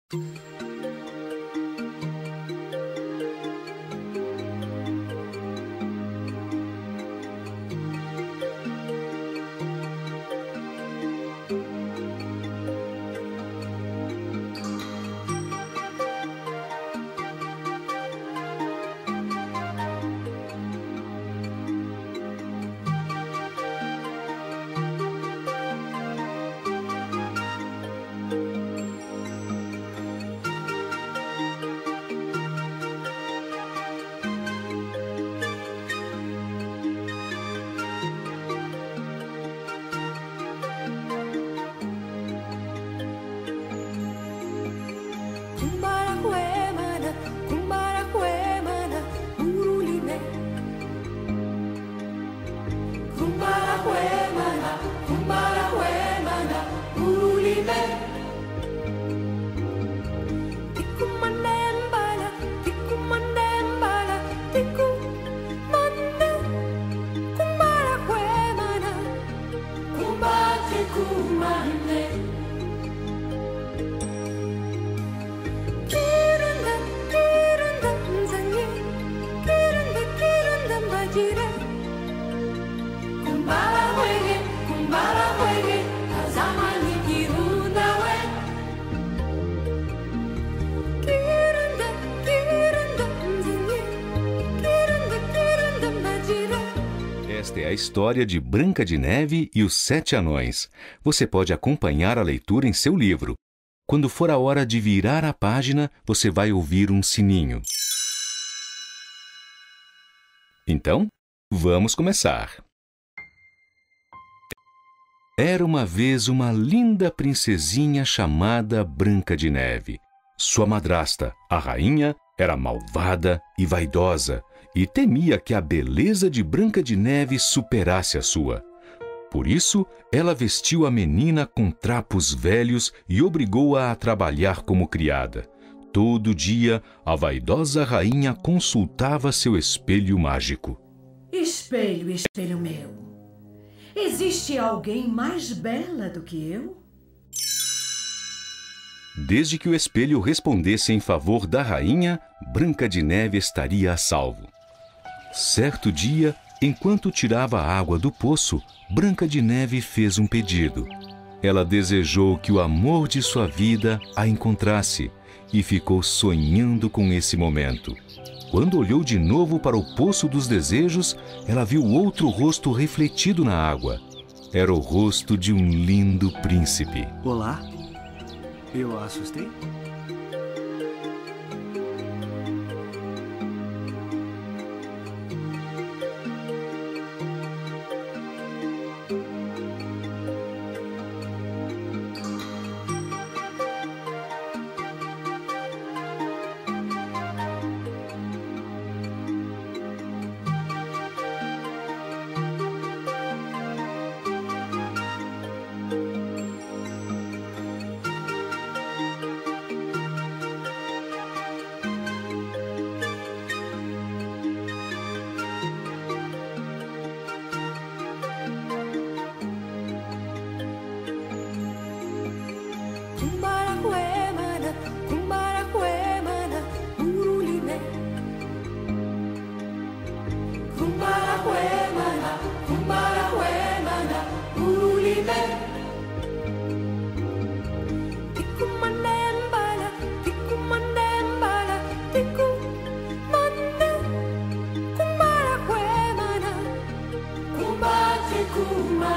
Esta é a história de Branca de Neve e os Sete Anões. Você pode acompanhar a leitura em seu livro. Quando for a hora de virar a página, você vai ouvir um sininho. Então, vamos começar. Era uma vez uma linda princesinha chamada Branca de Neve. Sua madrasta, a rainha, era malvada e vaidosa e temia que a beleza de Branca de Neve superasse a sua. Por isso, ela vestiu a menina com trapos velhos e obrigou-a a trabalhar como criada. Todo dia, a vaidosa rainha consultava seu espelho mágico. Espelho, espelho meu, existe alguém mais bela do que eu? Desde que o espelho respondesse em favor da rainha, Branca de Neve estaria a salvo. Certo dia, enquanto tirava a água do poço, Branca de Neve fez um pedido. Ela desejou que o amor de sua vida a encontrasse e ficou sonhando com esse momento. Quando olhou de novo para o Poço dos Desejos, ela viu outro rosto refletido na água. Era o rosto de um lindo príncipe. Olá, eu a assustei? Kuma